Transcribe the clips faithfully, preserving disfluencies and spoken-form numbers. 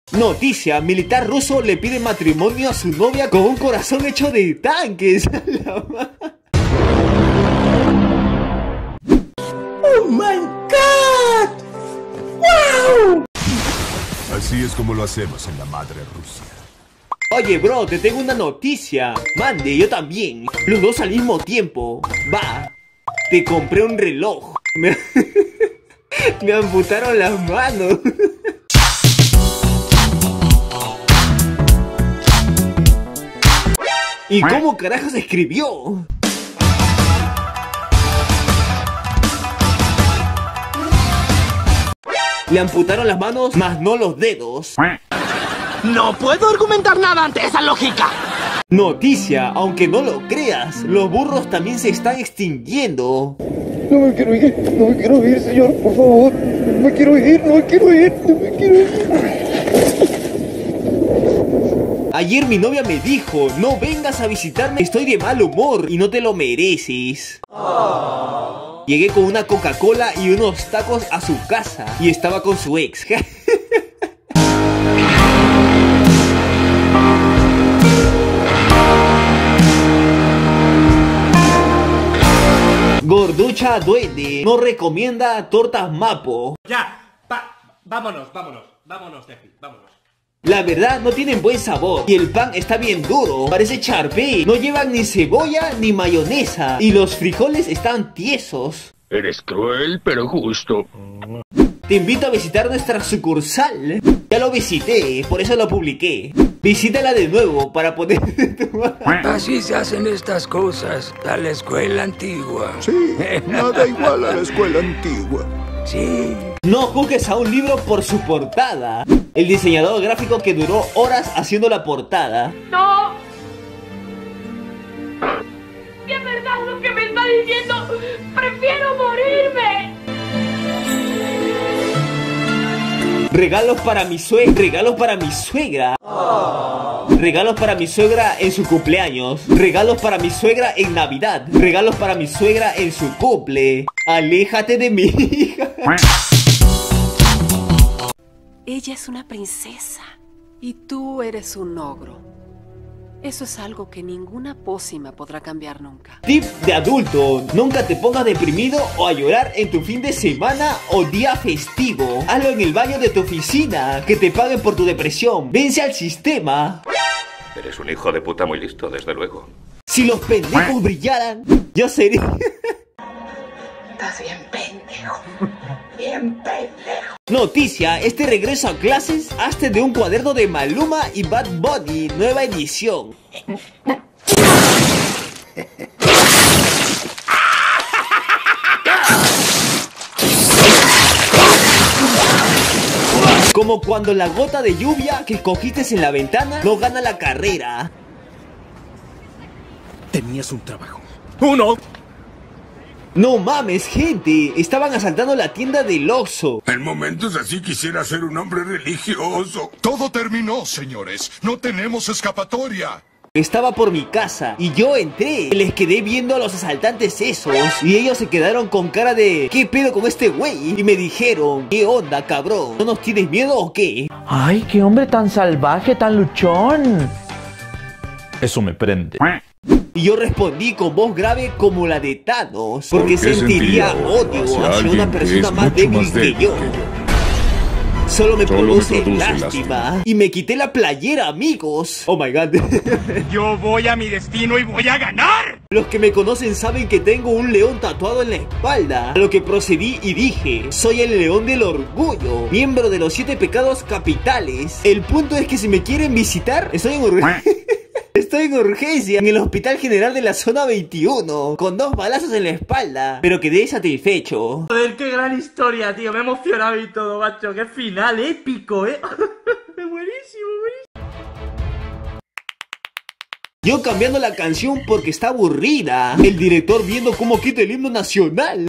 Noticia, militar ruso le pide matrimonio a su novia con un corazón hecho de tanques. ¡Oh my God! ¡Wow! Así es como lo hacemos en la madre Rusia. Oye, bro, te tengo una noticia. Mande, yo también. Los dos al mismo tiempo. Va. Te compré un reloj. Me, Me amputaron las manos. ¿Y cómo carajos escribió? Le amputaron las manos, más no los dedos. No puedo argumentar nada ante esa lógica. Noticia, aunque no lo creas, los burros también se están extinguiendo. No me quiero ir, no me quiero ir, señor, por favor. No me quiero ir, no me quiero ir, no me quiero ir. Ayer mi novia me dijo, no vengas a visitarme, estoy de mal humor y no te lo mereces. Oh. Llegué con una Coca-Cola y unos tacos a su casa y estaba con su ex. Gorducha Duende no recomienda tortas Mapo. Ya, va, vámonos, vámonos, vámonos de aquí, vámonos. La verdad no tienen buen sabor y el pan está bien duro, parece charpé, no llevan ni cebolla ni mayonesa y los frijoles están tiesos. Eres cruel pero justo. Te invito a visitar nuestra sucursal. Ya lo visité, por eso lo publiqué. Visítala de nuevo para poder tomar. Así se hacen estas cosas, a la escuela antigua. Sí, nada igual a la escuela antigua. Sí. No juzgues a un libro por su portada. El diseñador gráfico que duró horas haciendo la portada. ¡No! ¿Qué es verdad lo que me está diciendo? ¡Prefiero morirme! Regalos para mi suegra. Regalos para mi suegra. Oh. Regalos para mi suegra en su cumpleaños. Regalos para mi suegra en Navidad. Regalos para mi suegra en su cumple. Aléjate de mi hija. Ella es una princesa y tú eres un ogro. Eso es algo que ninguna pócima podrá cambiar nunca. Tip de adulto: nunca te pongas deprimido o a llorar en tu fin de semana o día festivo. Hazlo en el baño de tu oficina, que te paguen por tu depresión. Vence al sistema. Eres un hijo de puta muy listo, desde luego. Si los pendejos brillaran, yo sería... Estás bien pendejo. Bien pendejo. Noticia, este regreso a clases hazte de un cuaderno de Maluma y Bad Bunny, nueva edición. Como cuando la gota de lluvia que cogiste en la ventana no gana la carrera. Tenías un trabajo. ¡Uno! No mames, gente, estaban asaltando la tienda del Oxxo. En momentos así quisiera ser un hombre religioso. Todo terminó, señores. No tenemos escapatoria. Estaba por mi casa y yo entré y les quedé viendo a los asaltantes esos y ellos se quedaron con cara de ¿qué pedo con este güey? Y me dijeron ¿qué onda, cabrón? ¿No nos tienes miedo o qué? Ay, qué hombre tan salvaje, tan luchón. Eso me prende. Y yo respondí con voz grave como la de Thanos, porque ¿Por sentiría odio hacia, hacia una persona más débil, más débil que, yo. que yo. Solo me Solo produce, me produce lástima. lástima. Y me quité la playera, amigos. Oh my god. Yo voy a mi destino y voy a ganar. Los que me conocen saben que tengo un león tatuado en la espalda. A lo que procedí y dije: soy el león del orgullo, miembro de los siete pecados capitales. El punto es que si me quieren visitar, estoy en urgencia. Estoy en urgencia en el Hospital General de la Zona veintiuno, con dos balazos en la espalda, pero quedé satisfecho. Joder, qué gran historia, tío, me he emocionado y todo, macho, qué final épico, eh. Buenísimo, buenísimo. Yo cambiando la canción porque está aburrida. El director viendo cómo quita el himno nacional.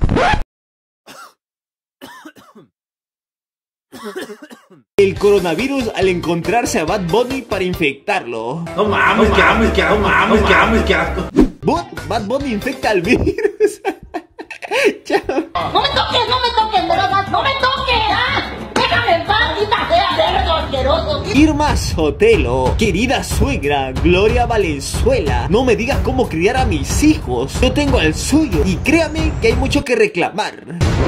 El coronavirus al encontrarse a Bad Bunny para infectarlo. No mames, que mames, que mames, que mames, que asco. Bad Bunny infecta al virus. Chao. No me toques, no me toques, de verdad, no me toques. ¿Ah? Déjame en paz, quita sea, asqueroso. Irma Sotelo, querida suegra, Gloria Valenzuela, no me digas cómo criar a mis hijos. Yo tengo el suyo y créame que hay mucho que reclamar.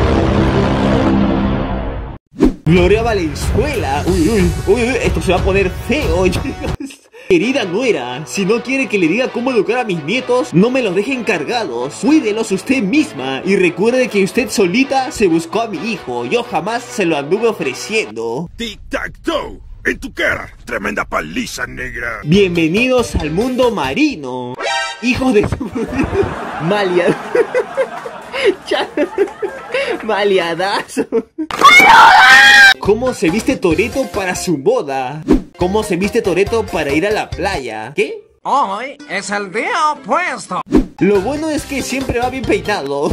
Gloria Valenzuela, uy, uy, uy, uy, esto se va a poner feo, chicos. Querida nuera, si no quiere que le diga cómo educar a mis nietos, no me los deje encargados. Cuídelos usted misma y recuerde que usted solita se buscó a mi hijo. Yo jamás se lo anduve ofreciendo. Tic-tac-toe, en tu cara, tremenda paliza negra. Bienvenidos al mundo marino. Hijos de... Malia... Maliadazo. ¿Cómo se viste Toretto para su boda? ¿Cómo se viste Toretto para ir a la playa? ¿Qué? Hoy es el día opuesto. Lo bueno es que siempre va bien peinado.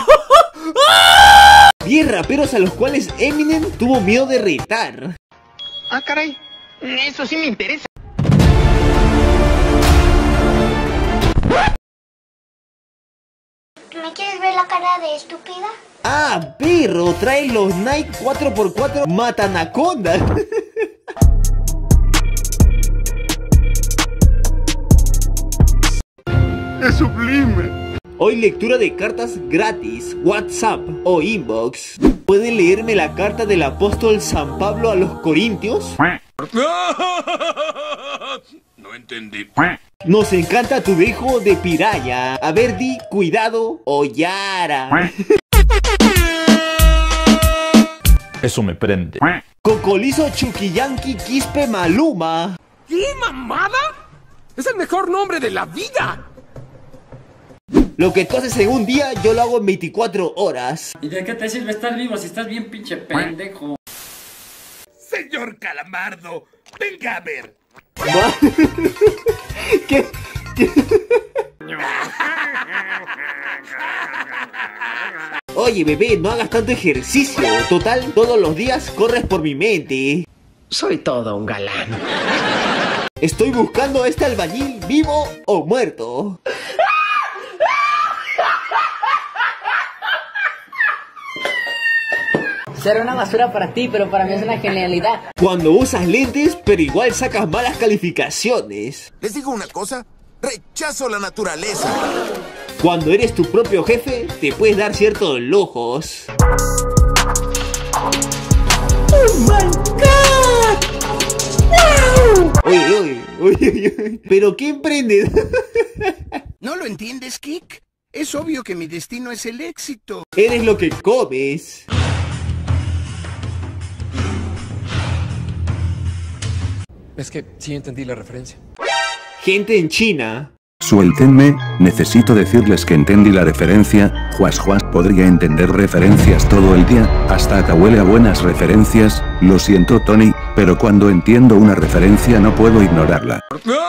diez raperos a los cuales Eminem tuvo miedo de retar. Ah, caray, eso sí me interesa. ¿Me quieres ver la cara de estúpida? Ah, perro, trae los Nike cuatro por cuatro Matanaconda. Es sublime. Hoy lectura de cartas gratis, WhatsApp o inbox. ¿Pueden leerme la carta del apóstol San Pablo a los Corintios? No entendí. Nos encanta tu dejo de piraya. A ver, di, cuidado o Yara. Eso me prende. Cocolizo Chuquillanqui Quispe Maluma. ¿Qué mamada? Es el mejor nombre de la vida. Lo que tú haces en un día, yo lo hago en veinticuatro horas. ¿Y de qué te sirve estar vivo si estás bien pinche pendejo? Señor Calamardo, venga a ver. ¿Qué? ¿Qué? Oye, bebé, no hagas tanto ejercicio. Total, todos los días corres por mi mente. Soy todo un galán. Estoy buscando a este albañil, vivo o muerto. Será una basura para ti, pero para mí es una genialidad. Cuando usas lentes, pero igual sacas malas calificaciones. Les digo una cosa, rechazo la naturaleza. Cuando eres tu propio jefe, te puedes dar ciertos lujos. ¡Oh, my God! ¡Wow! Oye, oye, oye, oye. ¿Pero qué emprendedor? ¿No lo entiendes, Kik? Es obvio que mi destino es el éxito. Eres lo que comes. Es que sí entendí la referencia. Gente en China. Suéltenme, necesito decirles que entendí la referencia. Juas Juas podría entender referencias todo el día, hasta acá huele a buenas referencias. Lo siento, Tony, pero cuando entiendo una referencia no puedo ignorarla.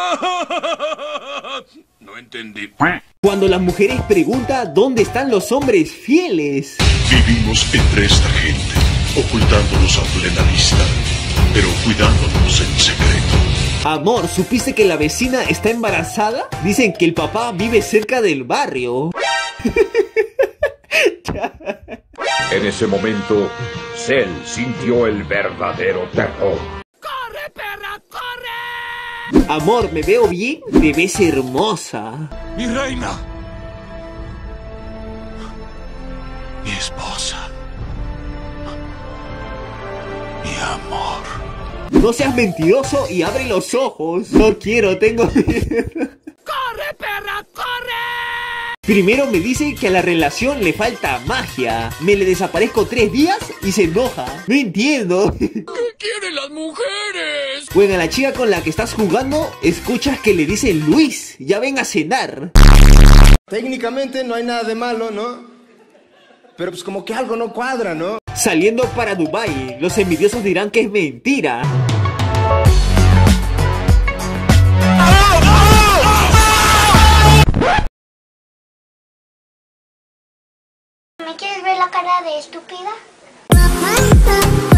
No entendí. Cuando las mujeres preguntan dónde están los hombres fieles. Vivimos entre esta gente, ocultándonos a plena vista, pero cuidándonos en secreto. Amor, ¿supiste que la vecina está embarazada? Dicen que el papá vive cerca del barrio. En ese momento, Cell sintió el verdadero terror. ¡Corre, perra, corre! Amor, ¿me veo bien? Te ves hermosa. Mi reina. Mi esposa. Mi amor. No seas mentiroso y abre los ojos. No quiero, tengo miedo. ¡Corre, perra, corre! Primero me dice que a la relación le falta magia. Me le desaparezco tres días y se enoja. No entiendo. ¿Qué quieren las mujeres? Bueno, a la chica con la que estás jugando, escuchas que le dice Luis, ya ven a cenar. Técnicamente no hay nada de malo, ¿no? Pero pues como que algo no cuadra, ¿no? Saliendo para Dubai, los envidiosos dirán que es mentira. ¿Me quieres ver la cara de estúpida?